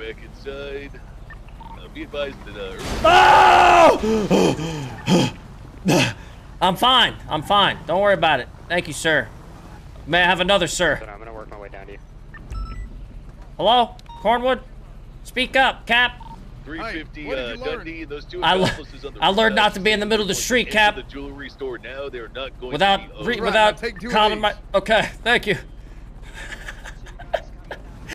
back inside. Be advised that, Oh! I'm fine. I'm fine. Don't worry about it. Thank you, sir. May I have another, sir? I'm gonna work my way down to you. Hello? Cornwood? Speak up, Cap. 350 Hey, Dundee, those two I accomplices on the I learned roof. not to be in the middle of the street, Into Cap. the jewelry store now. They're not going Without to be without calling my... Okay, thank you.